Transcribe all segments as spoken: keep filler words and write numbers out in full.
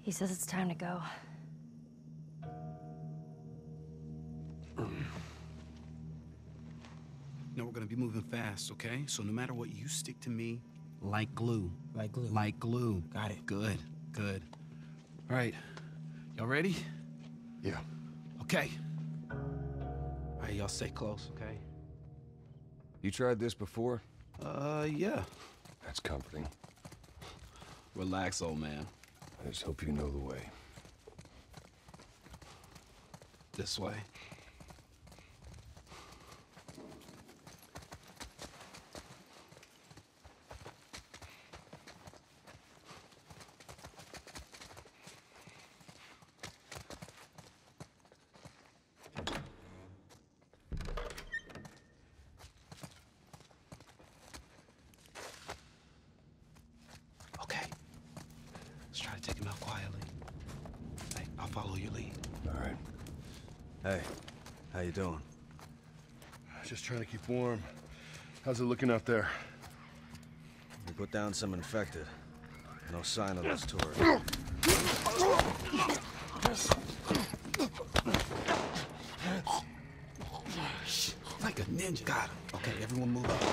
He says it's time to go. No, we're gonna be moving fast, okay? So no matter what, you stick to me like glue. Like glue. Like glue. Got it. Good, good. All right, y'all ready? Yeah. Okay. All right, y'all stay close, okay? You tried this before? Uh, yeah. That's comforting. Relax, old man. I just hope you know the way. This way. Okay. Let's try to take him out quietly. Hey, I'll follow your lead. All right. Hey, how you doing? Just trying to keep warm. How's it looking out there? We put down some infected. No sign of those tourists. Like a ninja. Got him. Okay, everyone move up.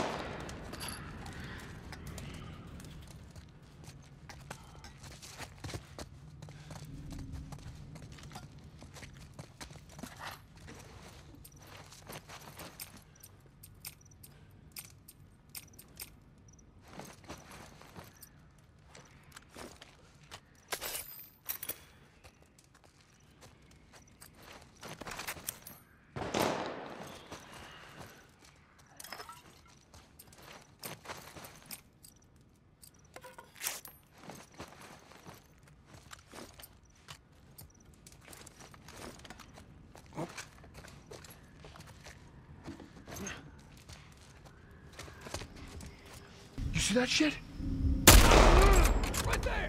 You see that shit? Right there!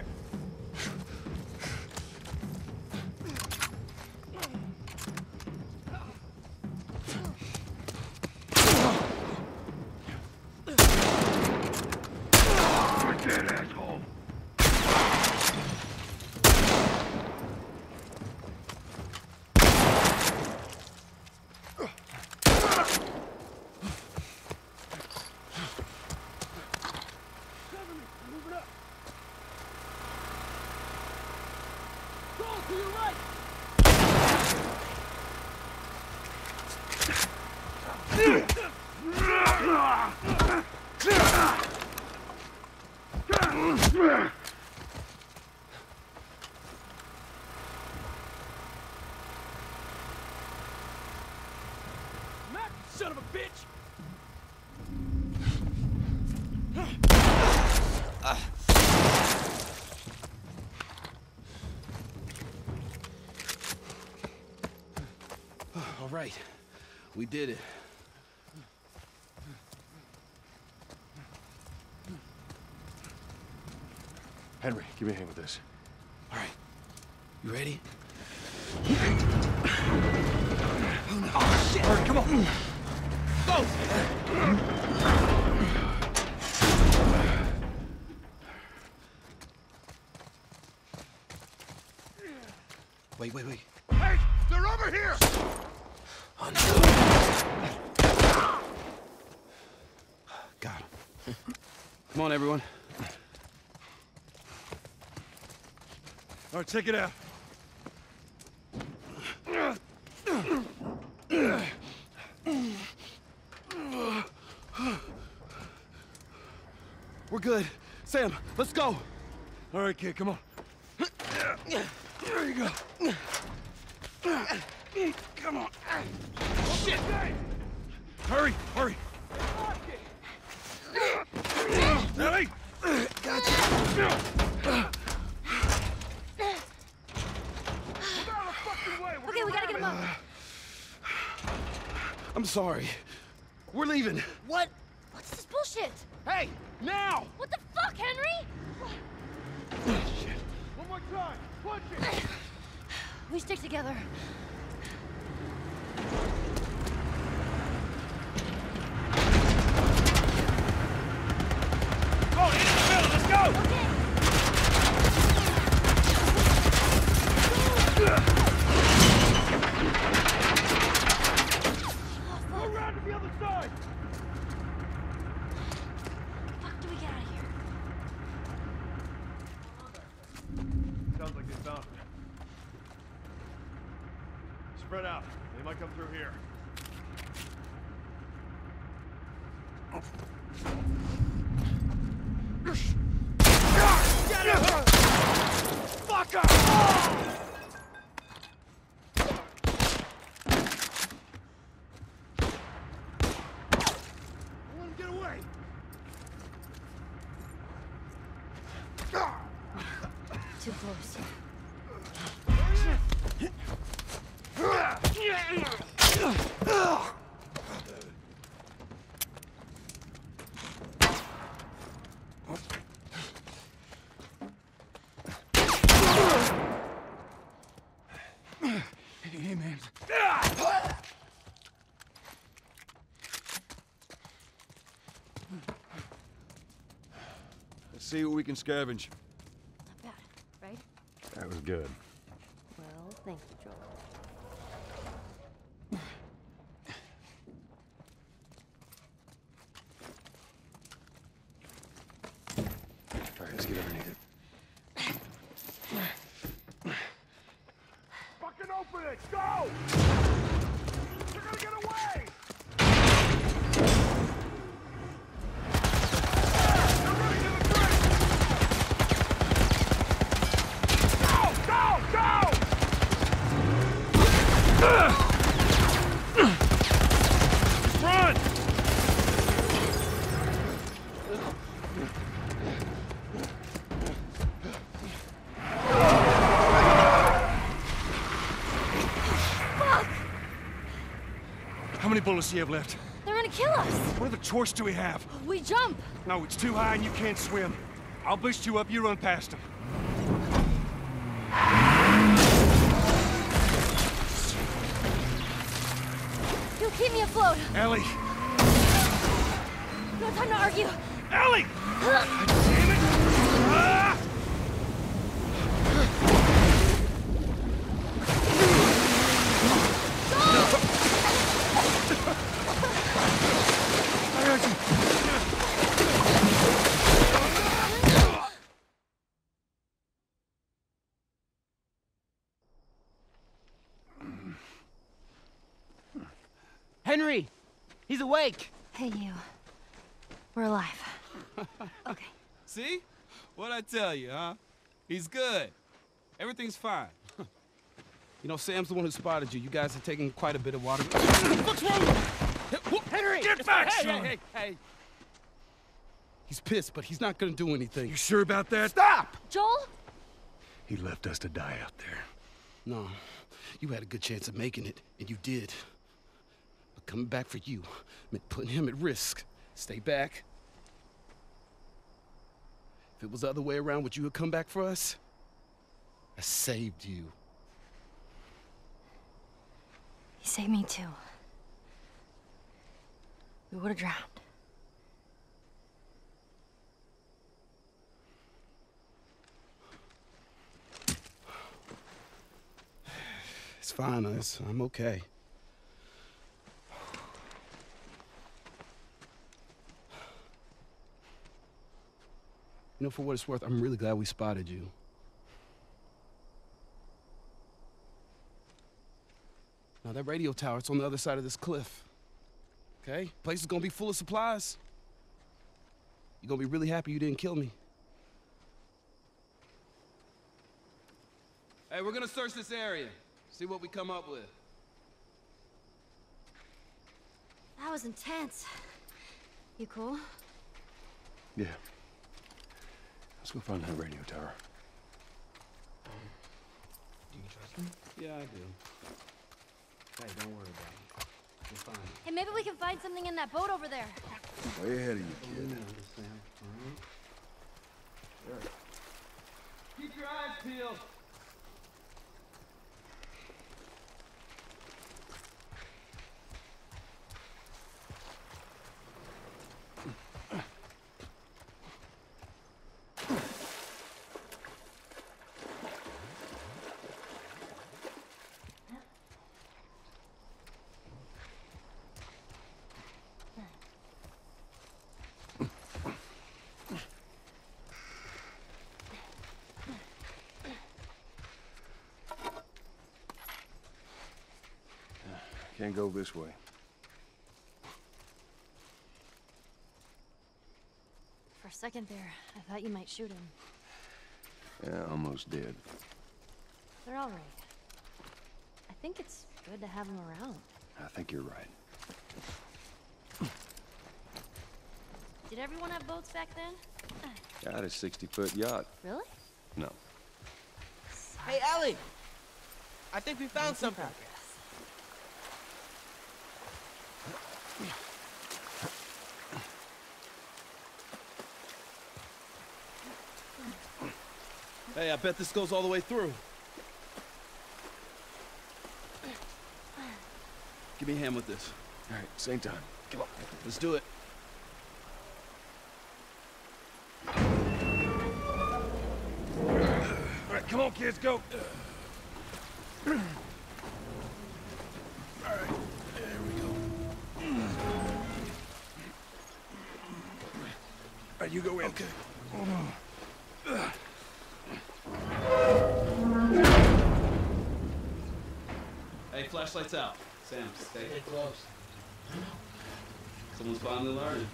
Right there, asshole. Son of a bitch! All right, we did it. Henry, give me a hand with this. All right, you ready? Oh, shit! All right, come on. Go! Wait, wait, wait. Hey, they're over here! Oh, no. Got him. Come on, everyone. All right, check it out. We're good. Sam, let's go. All right, kid, come on. There you go. Come on. Shit! Hurry, hurry. Ellie! Gotcha. Okay, we gotta get him up. I'm sorry. We're leaving. What? What's this bullshit? Hey, now! What the fuck, Henry? Shit. One more time. Punch it. We stick together. Oh, in the middle, let's go! Okay. Spread out. They might come through here. Get him! Fucker! Get away! Too close. Hey, man. Let's see what we can scavenge. Not bad, right? That was good. Well, thank you, Joel. All right, let's get underneath it. Fucking open it! Go! You're gonna get away! They're running to the bridge! Go! Go! Go! Run! How many bullets do you have left? They're gonna kill us! What other choice do we have? We jump! No, it's too high and you can't swim. I'll boost you up, you run past them. You keep me afloat! Ellie! No time to argue! Ellie! Damn it! Ah! Henry! He's awake! Hey, you. We're alive. Okay. See? What'd I tell you, huh? He's good. Everything's fine. You know, Sam's the one who spotted you. You guys are taking quite a bit of water. What's wrong? Henry! Get back, Hey, son! hey, hey, hey! He's pissed, but he's not gonna do anything. You sure about that? Stop! Joel? He left us to die out there. No, you had a good chance of making it, and you did. But coming back for you meant putting him at risk. Stay back. If it was the other way around, would you have come back for us? I saved you. He saved me too. We would have drowned. It's fine, it's, I'm okay. You know, for what it's worth, I'm really glad we spotted you. Now, that radio tower, it's on the other side of this cliff. Okay? Place is gonna be full of supplies. You're gonna be really happy you didn't kill me. Hey, we're gonna search this area. See what we come up with. That was intense. You cool? Yeah. Let's go find that radio tower. Do you trust me? Yeah, I do. Hey, don't worry about it. We're fine. Hey, maybe we can find something in that boat over there. Way ahead of you, kid. Keep your eyes peeled. Can't go this way. For a second there, I thought you might shoot him. Yeah, almost dead. They're all right. I think it's good to have them around. I think you're right. Did everyone have boats back then? Got a sixty-foot yacht. Really? No. Hey, Ellie! I think we found something. Hey, I bet this goes all the way through. Give me a hand with this. All right, same time. Come on. Let's do it. All right, come on, kids, go. All right, there we go. All right, you go in. Okay. Hey, flashlights out. Sam, stay. Stay close. Someone's finally learning.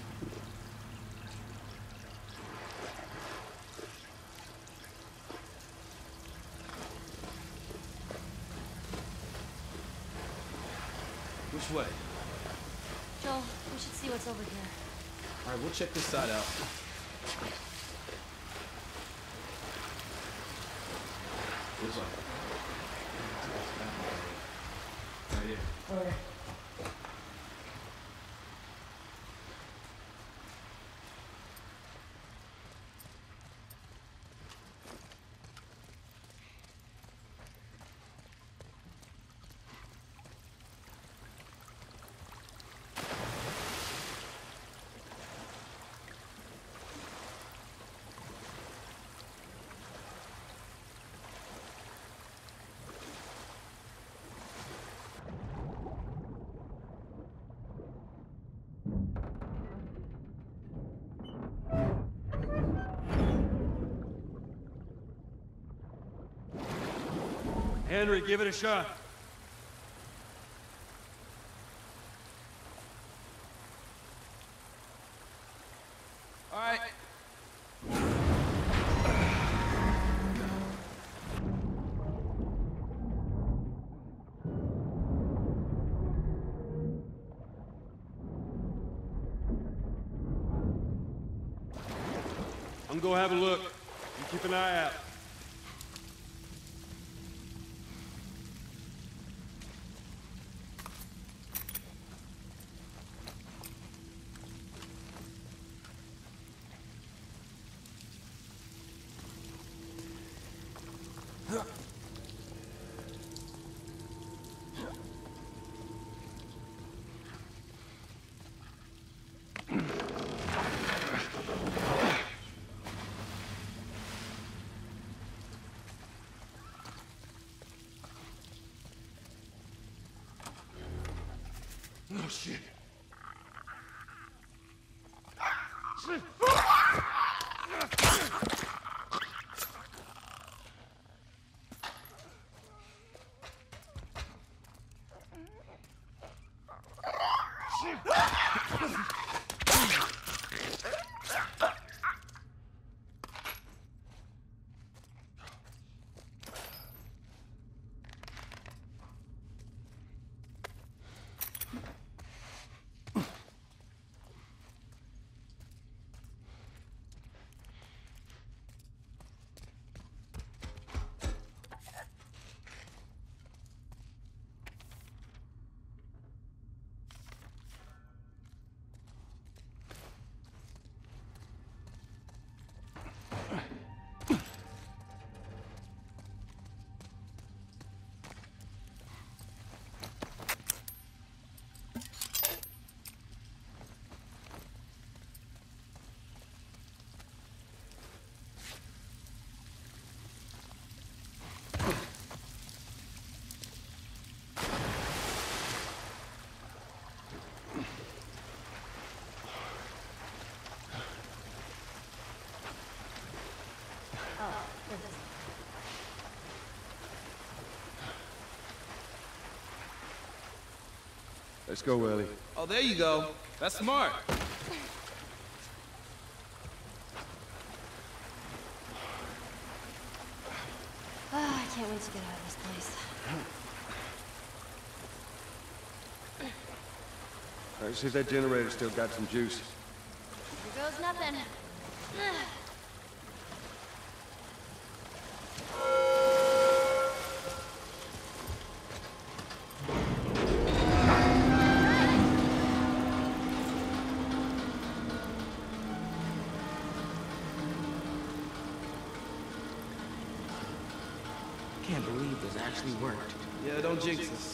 Which way? Joel, we should see what's over here. All right, we'll check this side out. This way. Right here. All right. Henry, give it a shot. All right. I'm gonna have a look. You keep an eye out. Oh, shit. Let's go, Ellie. Oh, there you go. That's smart. Ah, I can't wait to get out of this place. All right, see if that generator still got some juice. Here goes nothing. Can't believe this actually worked. Yeah, don't jinx us.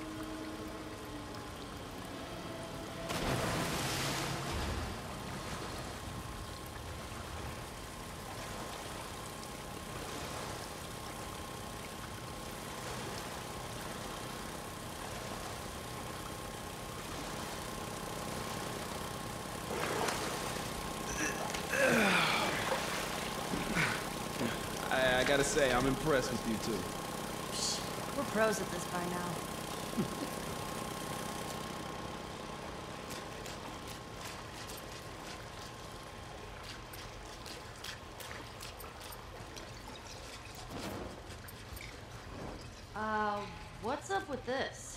I, I gotta say, I'm impressed with you two. We're pros at this by now. uh, what's up with this?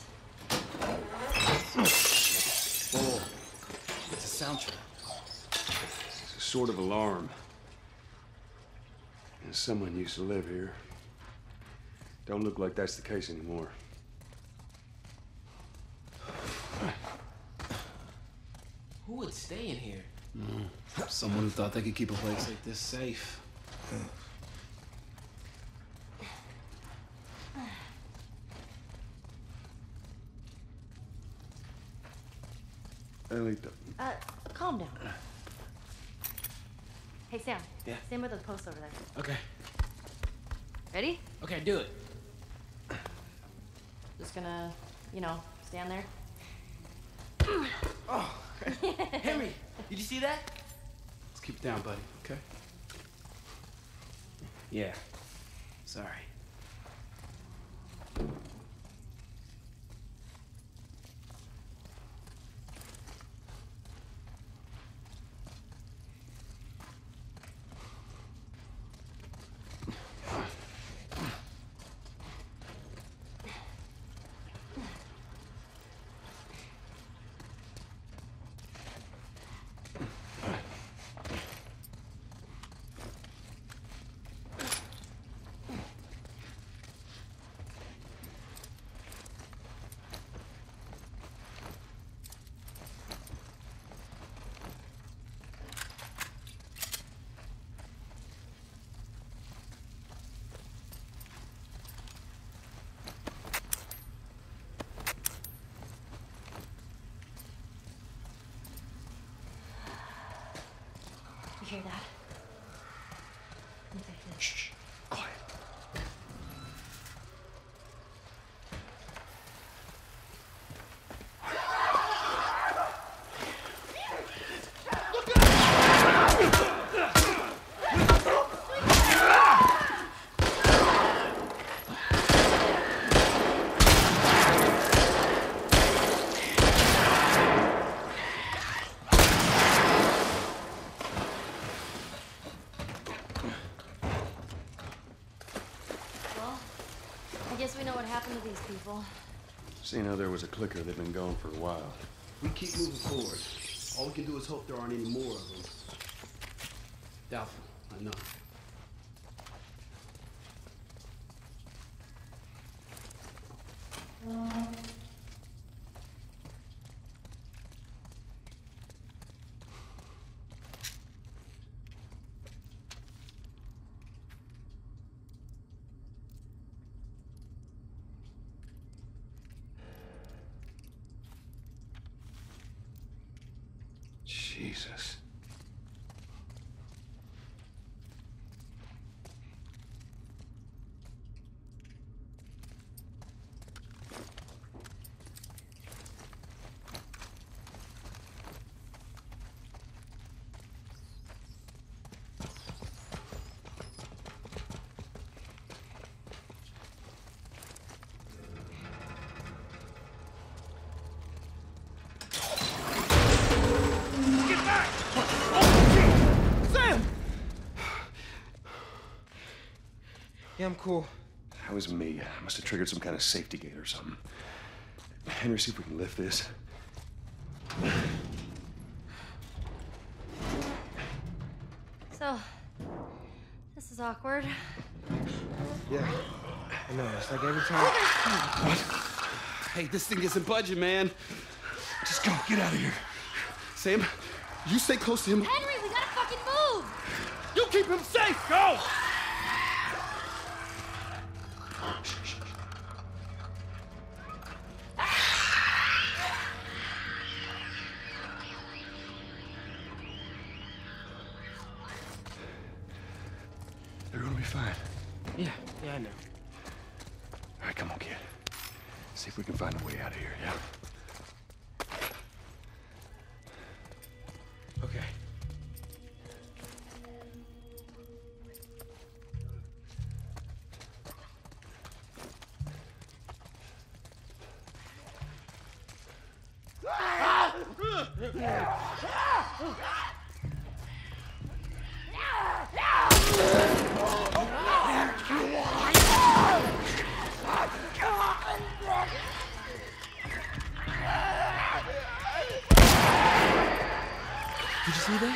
Oh, it's a soundtrack. It's a sort of alarm. And someone used to live here. Don't look like that's the case anymore. Who would stay in here? Mm. Someone who thought they could keep a place like this safe. Ellie, Uh, calm down. Hey, Sam. Yeah? Stand by the post over there. Okay. Ready? Okay, do it. Just gonna, you know, stand there. Oh, Henry, did you see that? Let's keep it down, buddy, okay? Yeah. Sorry. You hear that? Okay, good. Shh, quiet. People. Seeing how there was a clicker, they've been gone for a while. We keep moving forward. All we can do is hope there aren't any more of them. Doubtful, I know. Jesus. Yeah, I'm cool. That was me. I must have triggered some kind of safety gate or something. Henry, see if we can lift this. So, this is awkward. Yeah, I know. It's like every time. Hey, this thing isn't budging, man. Just go. Get out of here. Sam, you stay close to him. Henry, we gotta fucking move! You keep him safe! Go! They're gonna be fine. Yeah, yeah, I know. All right, come on, kid. See if we can find a way out of here, yeah? Okay. Did you see that?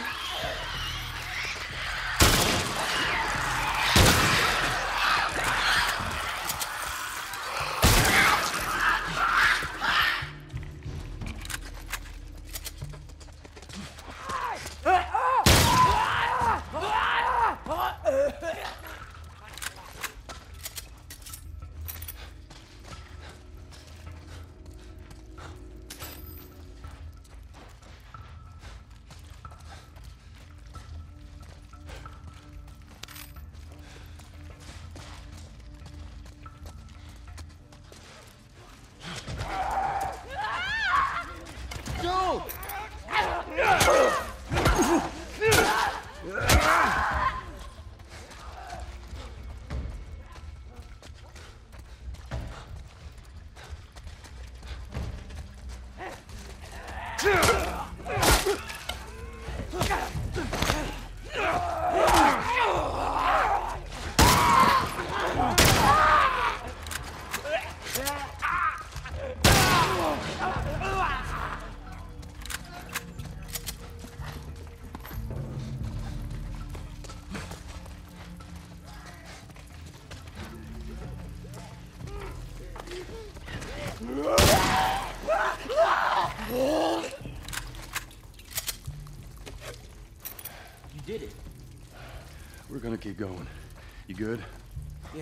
You did it. We're gonna keep going. You good? Yeah.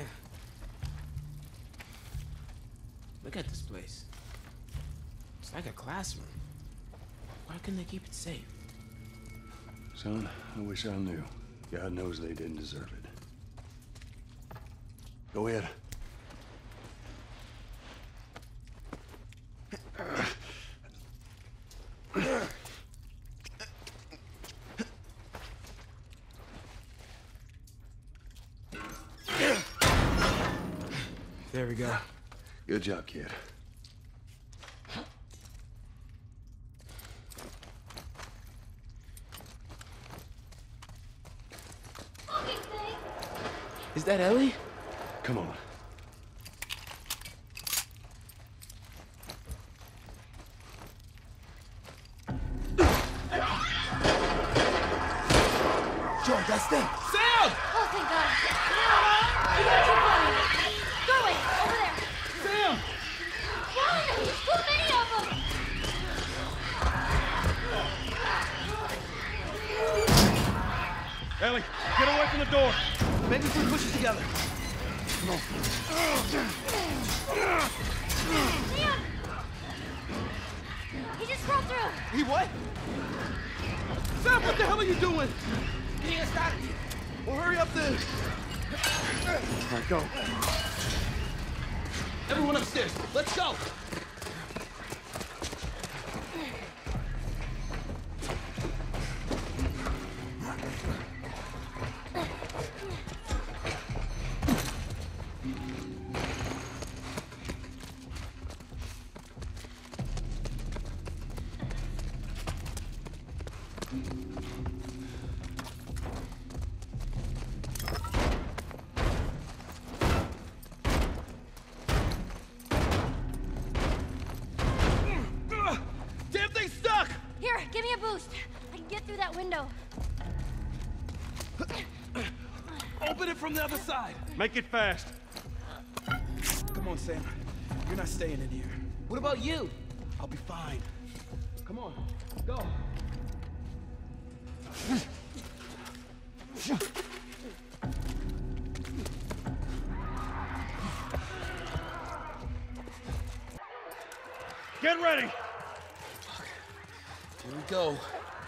Look at this place. It's like a classroom. Why couldn't they keep it safe? Son, I wish I knew. God knows they didn't deserve it. Go ahead. There we go. Good job, kid. Is that Ellie? Come on. Joel, that's them. Sam! Oh, thank God. We gotta keep running. Go away, over there. Sam! Run! There's too many of them! Ellie, get away from the door. Maybe if we push it together. Come on. Sam! He just crawled through. He what? Sam, what the hell are you doing? Getting us out of here. Well, hurry up then. All right, go. Everyone upstairs. Let's go. get through that window. Open it from the other side. Make it fast. Come on, Sam. You're not staying in here. What about you? I'll be fine. Come on, go. Get ready. Here we go.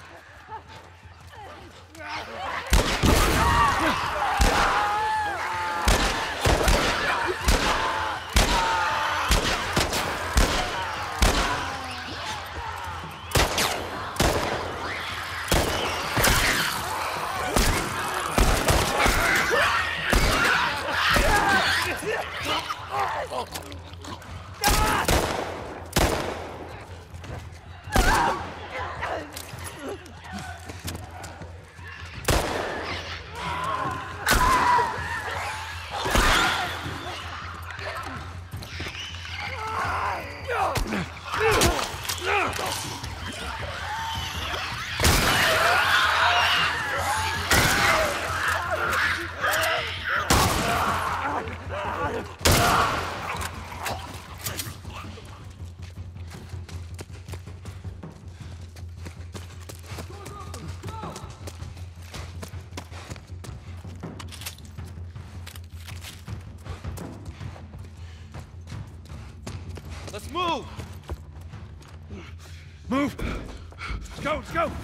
Let's move! Move! Let's go, let's go!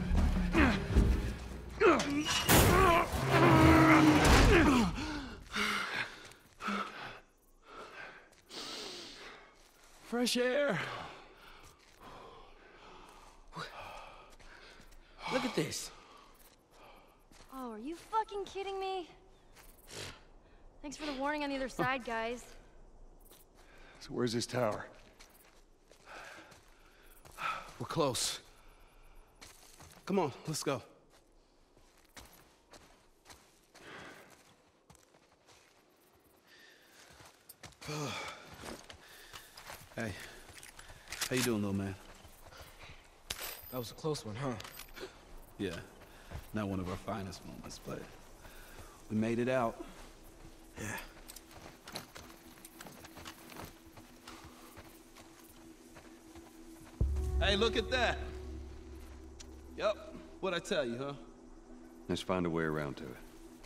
Fresh air. Look at this. Oh, are you fucking kidding me? Thanks for the warning on the other side, guys. So where's this tower? We're close. Come on, let's go. Hey, how you doing, little man? That was a close one, huh? Yeah, not one of our finest moments, but we made it out. Yeah. Hey, look at that. Yep, what'd I tell you, huh? Let's find a way around to it.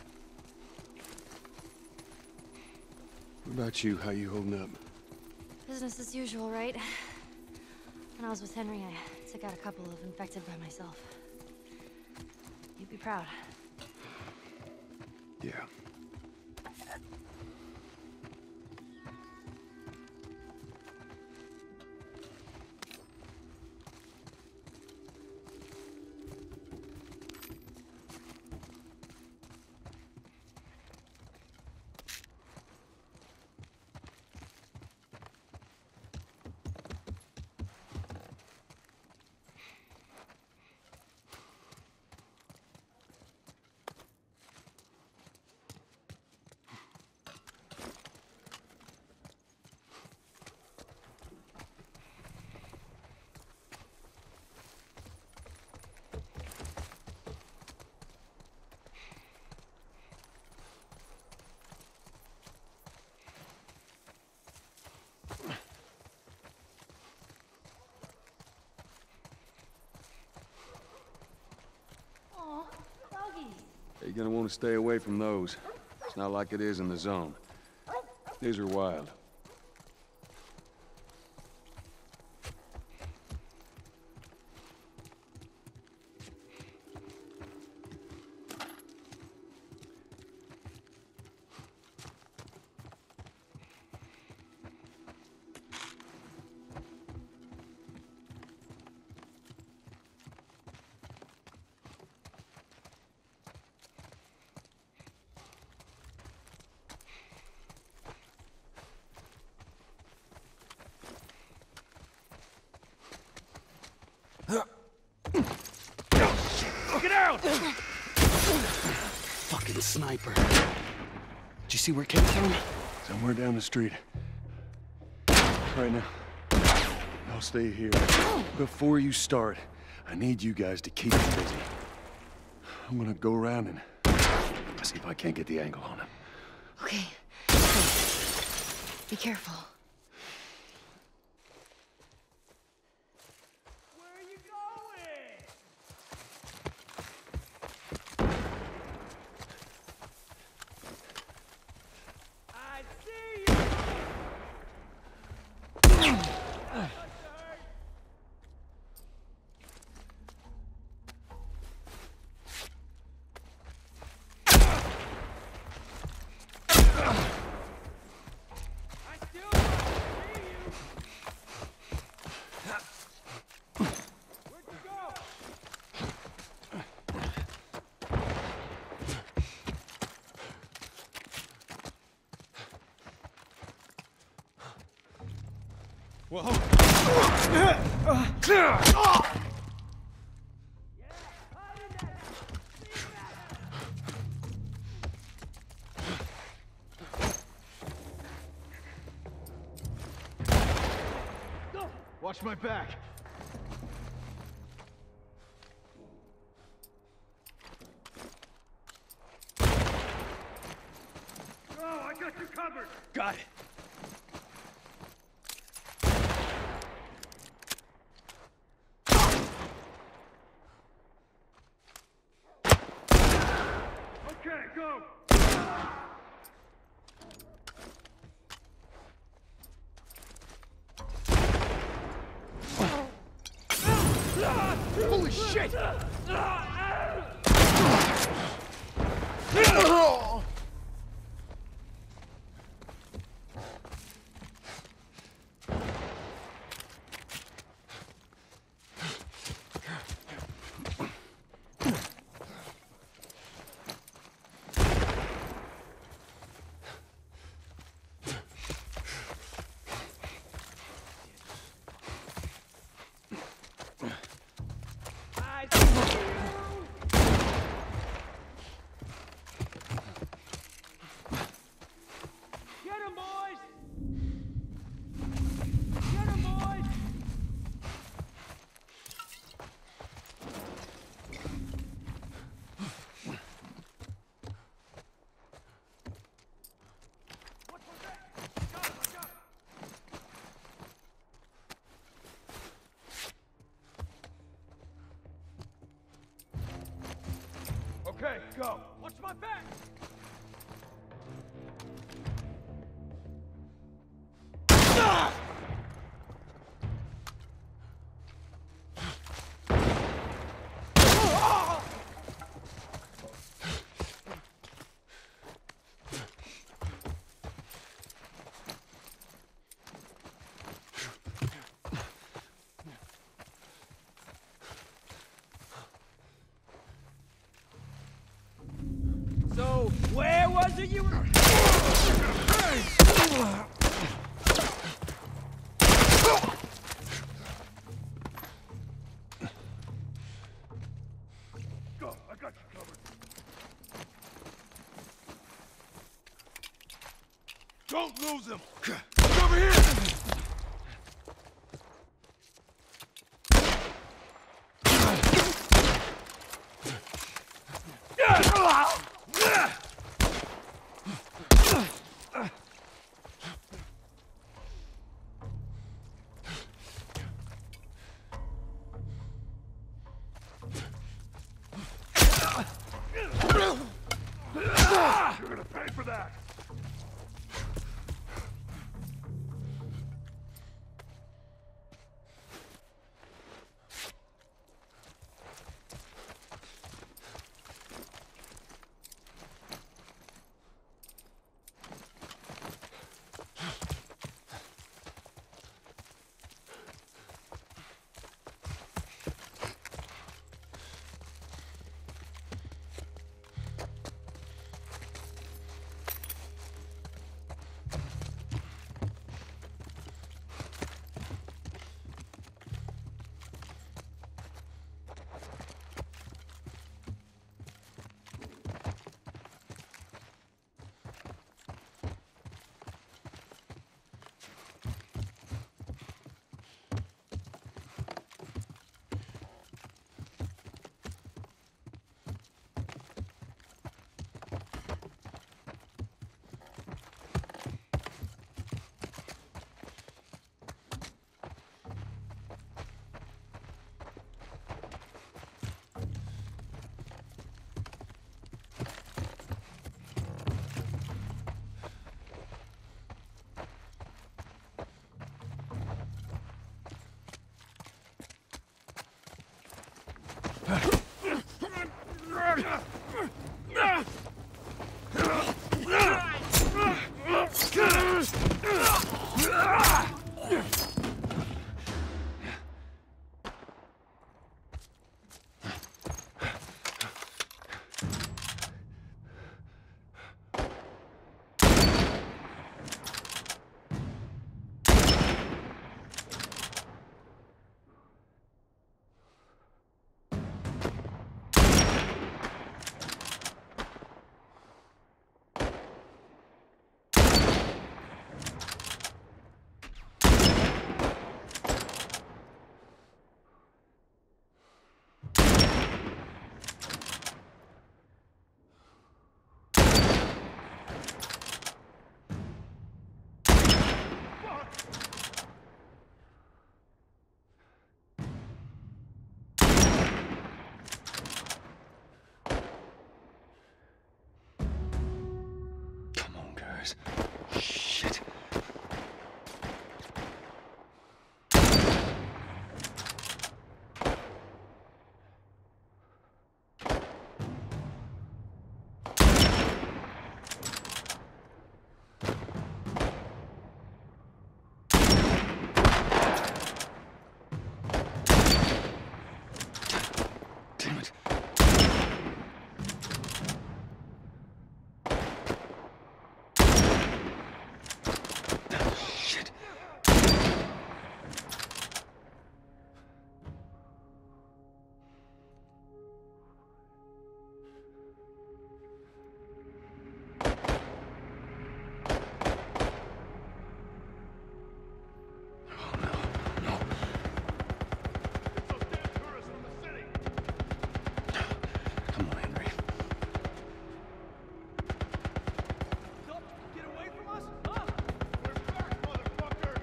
What about you? How you holding up? Business as usual, right? When I was with Henry, I took out a couple of infected by myself. You'd be proud. Yeah. Aw, doggies. You're gonna want to stay away from those. It's not like it is in the zone. These are wild. Get out! Fucking sniper. Did you see where it came from? Somewhere down the street. Right now, I'll stay here. Before you start, I need you guys to keep him busy. I'm gonna go around and see if I can't get the angle on him. Okay. Be careful. Where are you going? I see you! Whoa. Watch my back. Oh, I got you covered. Got it. Okay, go. Holy shit! Okay, go. Watch my back. So, where was it you were? Go, I got you covered. Don't lose him! He's over here! You're gonna pay for that. Fireflies. Shit. Damn it. Shit. Oh, no, no. Get those damn tourists from the city! Come on, Henry. Don't get away from us, huh? We're back, motherfucker!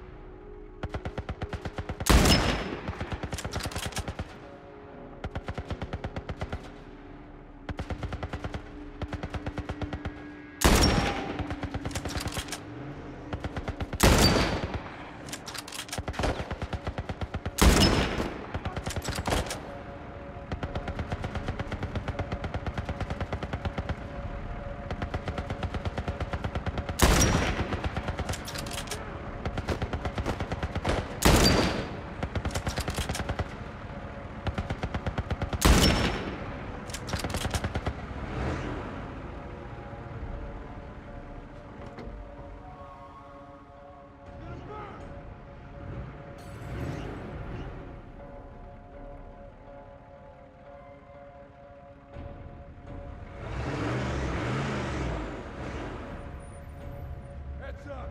Heads up!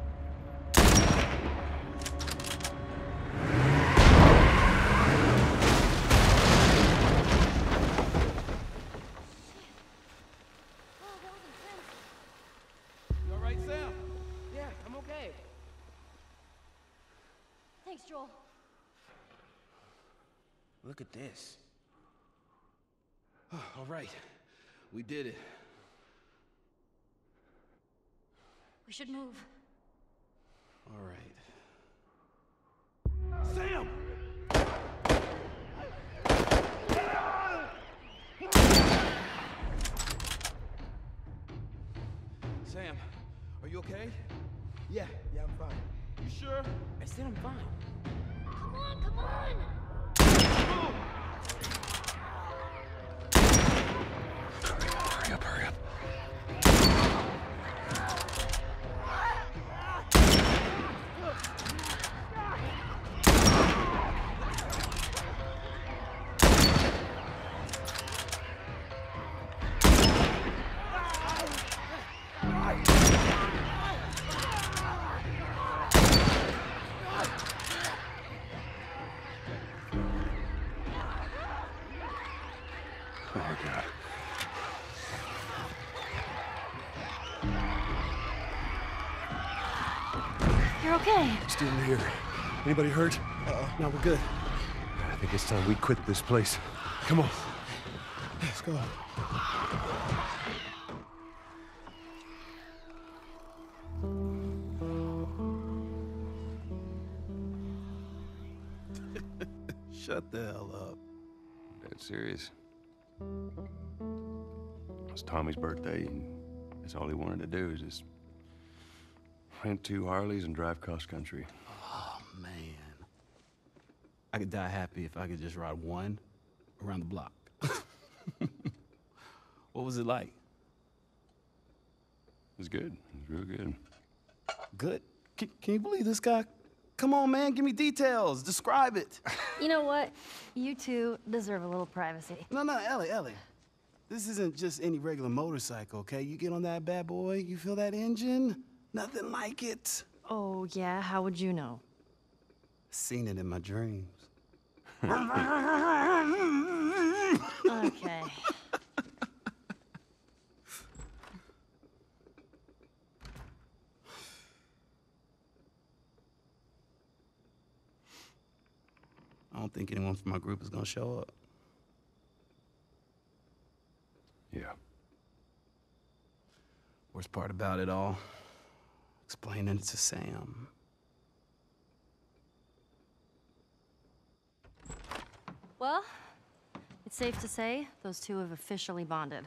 Oh, that was intense. You all right, Sam? Yeah, I'm okay. Thanks, Joel. Look at this. All right. We did it. We should move. All right. Sam! Sam, are you okay? Yeah, yeah, I'm fine. You sure? I said I'm fine. Come on, come on! Hurry up, hurry up. Oh, God. You're okay. Still here. Anybody hurt? Uh-uh. No, we're good. I think it's time we quit this place. Come on. Let's go. Shut the hell up. Dead serious. It's Tommy's birthday, and that's all he wanted to do is just rent two Harleys and drive cross country. Oh, man. I could die happy if I could just ride one around the block. What was it like? It was good. It was real good. Good? Can, can you believe this guy? Come on, man, give me details. Describe it. You know what? You two deserve a little privacy. No, no, Ellie, Ellie. This isn't just any regular motorcycle, okay? You get on that bad boy, you feel that engine? Nothing like it. Oh, yeah? How would you know? Seen it in my dreams. Okay. I don't think anyone from my group is gonna show up. Yeah. Worst part about it all, explaining it to Sam. Well, it's safe to say those two have officially bonded.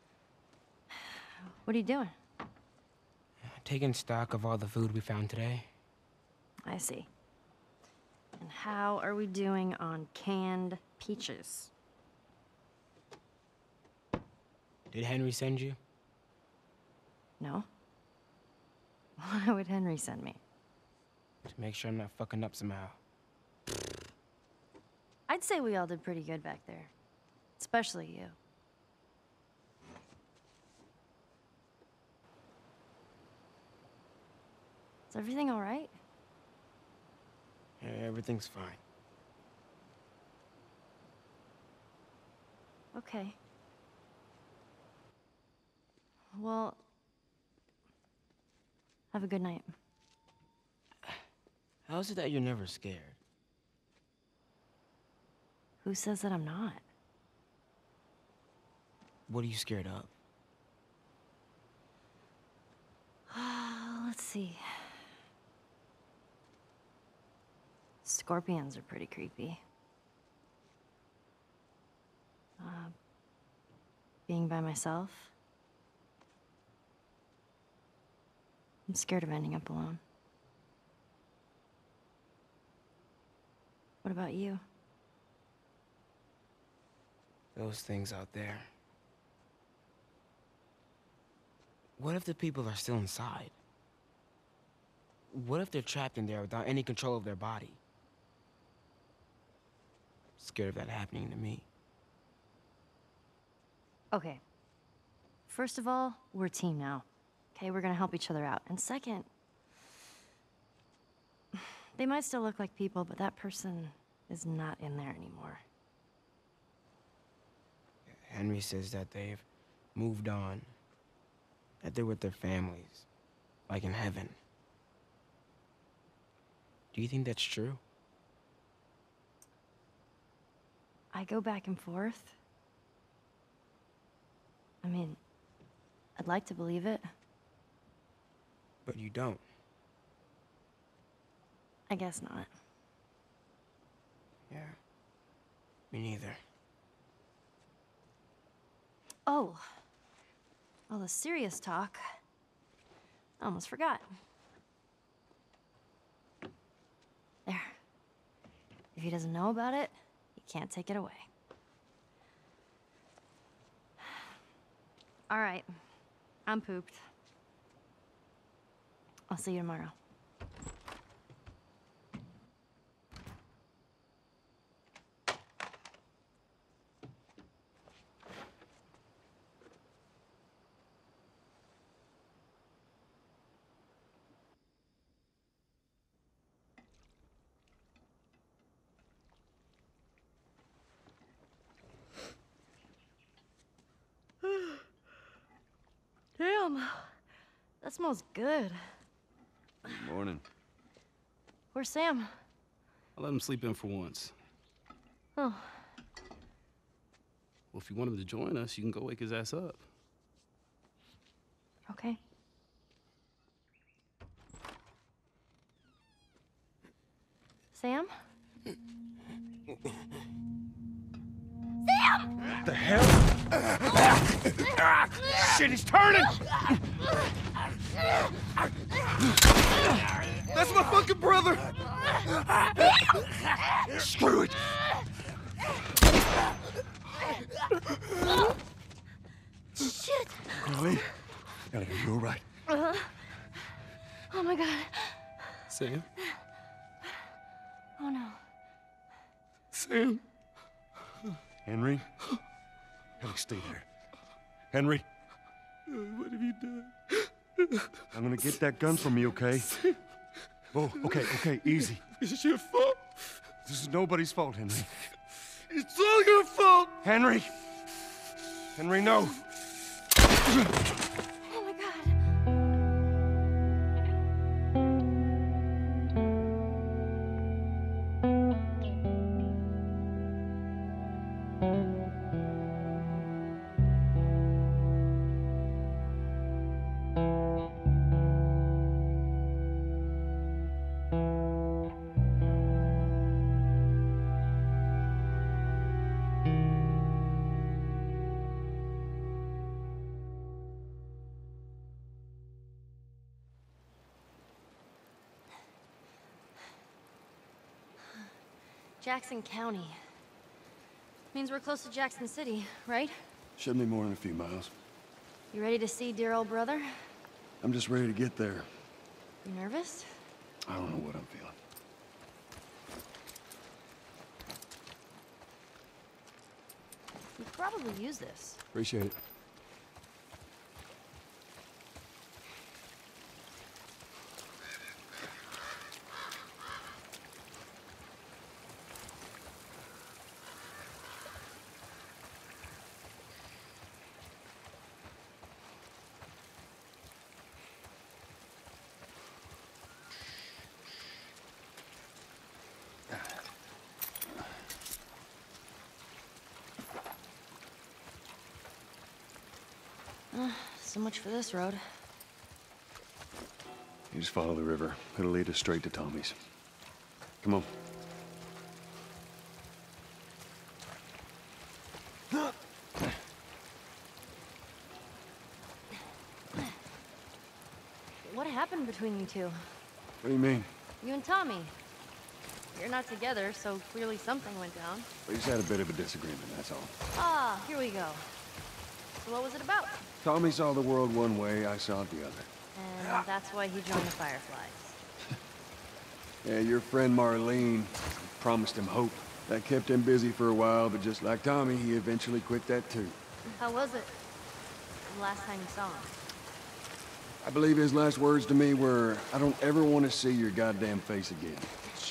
What are you doing? Taking stock of all the food we found today. I see. And how are we doing on canned peaches? Did Henry send you? No. Why would Henry send me? To make sure I'm not fucking up somehow. I'd say we all did pretty good back there. Especially you. Is everything all right? Yeah, everything's fine. Okay. Well, have a good night. How is it that you're never scared? Who says that I'm not? What are you scared of? Let's see. Scorpions are pretty creepy. Uh, being by myself. I'm scared of ending up alone. What about you? Those things out there. What if the people are still inside? What if they're trapped in there without any control of their body? Scared of that happening to me. Okay. First of all, we're a team now. Okay, we're gonna help each other out. And second, they might still look like people, but that person is not in there anymore. Henry says that they've moved on. That they're with their families. Like in heaven. Do you think that's true? I go back and forth. I mean, I'd like to believe it. But you don't. I guess not. Yeah. Me neither. Oh. All the serious talk. I almost forgot. There. If he doesn't know about it, he can't take it away. All right. I'm pooped. I'll see you tomorrow. Damn, that smells good. Good morning. Where's Sam? I let him sleep in for once. Oh, Well, if you want him to join us, you can go wake his ass up. okay. Sam? The hell? Shit, he's turning! That's my fucking brother! Screw it! Shit! Ellie? Ellie, are you all right? Uh-huh. Oh my god. Sam? Oh no. Sam? Henry? Ellie, stay there. Henry? What have you done? I'm gonna get that gun from you, okay? Oh, okay, okay, easy. It's your fault. This is nobody's fault, Henry. It's all your fault! Henry! Henry, no! Oh my god. Jackson County. Means we're close to Jackson City, right? Shouldn't be more than a few miles. You ready to see dear old brother? I'm just ready to get there. You nervous? I don't know what I'm feeling. You could probably use this. Appreciate it. Uh, so much for this road. You just follow the river. It'll lead us straight to Tommy's. Come on. What happened between you two? What do you mean? You and Tommy. You're not together, so clearly something went down. We just had a bit of a disagreement, that's all. Ah, here we go. So what was it about? Tommy saw the world one way, I saw it the other. And that's why he joined the Fireflies. Yeah, your friend Marlene promised him hope. That kept him busy for a while, but just like Tommy, he eventually quit that too. How was it? The last time you saw him? I believe his last words to me were, I don't ever want to see your goddamn face again. Jeez.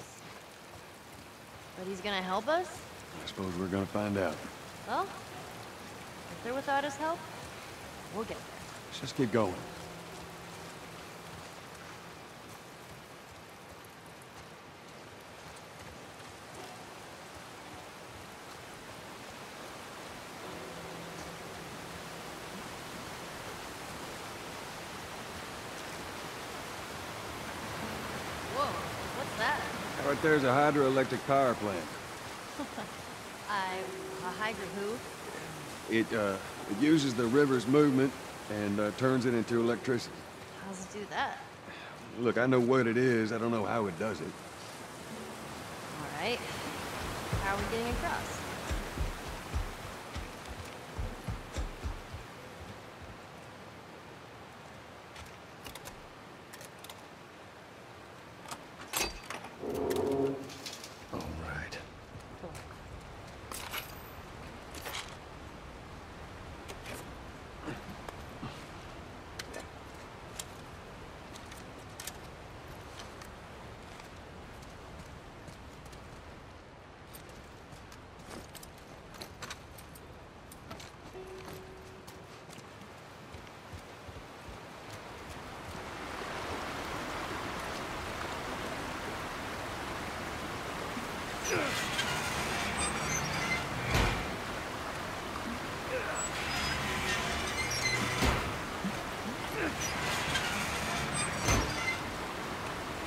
But he's gonna help us? I suppose we're gonna find out. Well, if they're without his help, we'll get there. Let's just keep going. Whoa, what's that? Right there's a hydroelectric power plant. I... a hydra who? It, uh, it uses the river's movement and uh, turns it into electricity. How's it do that? Look, I know what it is. I don't know how it does it. All right. How are we getting across? All right.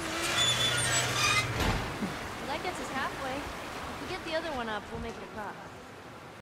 Well, that gets us halfway. If we get the other one up, we'll make it across.